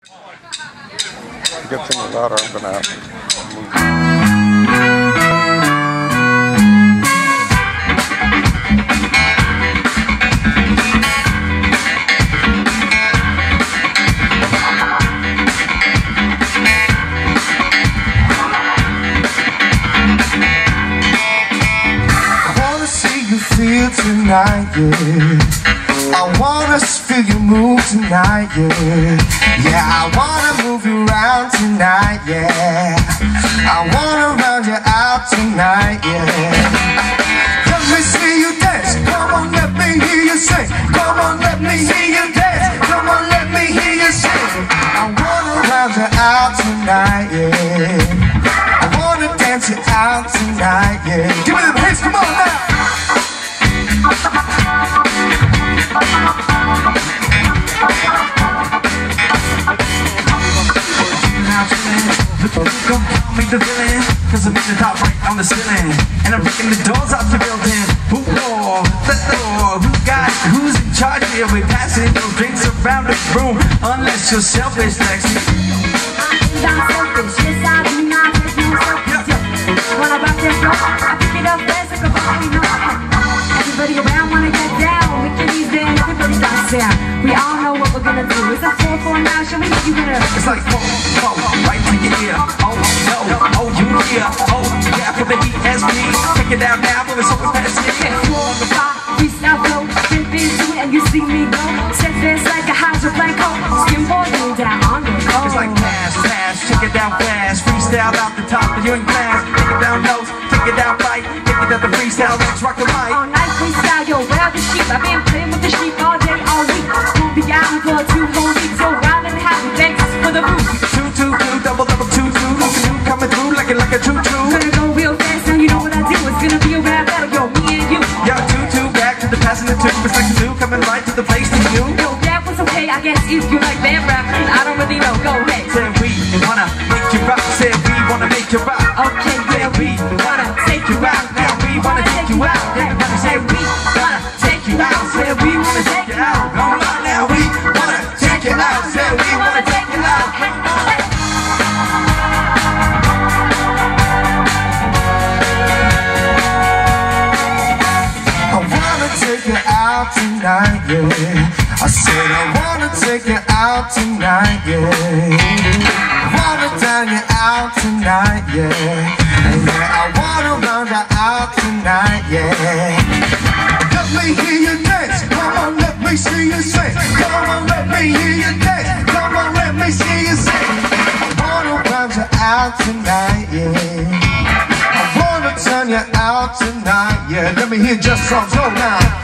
Gets any louder, I'm gonna have to move. Feel tonight, yeah. I wanna feel you move tonight, yeah. Yeah, I wanna move you around tonight, yeah. I wanna round you out tonight, yeah. Let me see you dance. Come on, let me hear you sing. Come on, let me hear you dance. Come on, let me hear you sing. I wanna round you out tonight, yeah. I wanna dance you out tonight, yeah. Give me them hits, come on now. Come call me the villain, cause I'm in the top right on the ceiling, and I'm breaking the doors off the building. Who wore the door? Who got it? Who's in charge here? We passing those drinks around the room, unless you're selfish, Lexi. I'm not selfish, yes I do not have no selfish. When I rock that floor, I pick it up fast like a volcano. Everybody around wanna get down, with your knees down, everybody got sound. We all know what we're gonna do. It's a 4-4 now, show me what you gonna. It's like 4, right to your ear. Oh no, oh you here. Oh yeah, for the ESP. Check it out now, but it's over past here. You on the block, freestyle flow, dip into it and you see me go. Set this like a house of blank hole. Skimboarding down on the coast. It's like pass, check it down fast. Freestyle out the top of you in class. Take it down notes, take it down right. Take it up the freestyle, let's rock the mic. All night freestyle, yo, where the sheep? I've been playing with the sheep all day, all week. We'll be out for 2 whole weeks. So wild and happy, thanks for the boost. 2, 2, 2, double, 2, 2. Coming through like a choo-choo. Gonna go real fast, now you know what I do. It's gonna be a rap battle, yo, me and you. Yo, 2, 2, back to the passing the 2. It's like a 2, coming right to the place to you. Yo, that was okay, I guess if you like that rap. I don't really know, go ahead. Said we wanna make you rock. Said we wanna make you rock. Okay, yeah, we wanna take you out. Now we wanna take you out. Everybody say we wanna take you out. Said we wanna take you out. Don't lie now, we wanna take you out. Said we wanna take you out. Tonight, yeah. I said I wanna take you out tonight, yeah. I wanna turn you out tonight, yeah. And yeah, I wanna run you out tonight, yeah. Let me hear you dance. Come on, let me see you sing. Come on, let me hear you dance. Come on, let me see you sing. I wanna run you out tonight, yeah. I wanna turn you out tonight, yeah. Let me hear just some go now.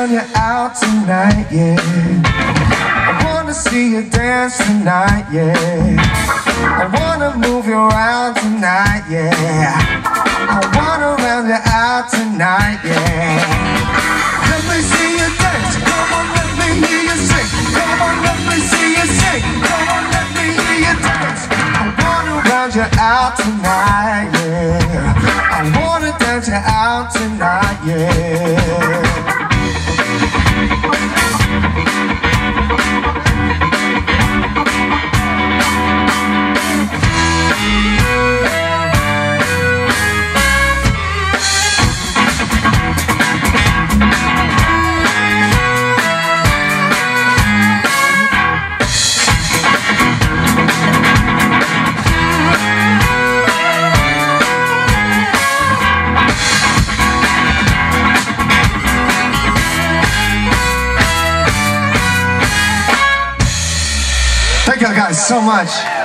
round you out tonight, yeah. I wanna see you dance tonight, yeah. I wanna move you around tonight, yeah. I wanna round you out tonight, yeah. Let me see you dance, come on, let me hear you sing. Come on, let me see you sing. Come on, let me hear you dance. I wanna round you out tonight, yeah. I wanna dance you out tonight, yeah. Thank you guys so much.